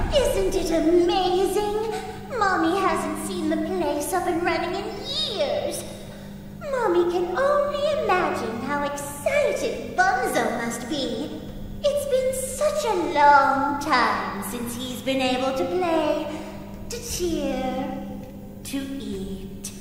Isn't it amazing? Mommy hasn't seen the place up and running in years. Mommy can only imagine how excited Bunzo must be. It's been such a long time since he's been able to play, to cheer, to eat.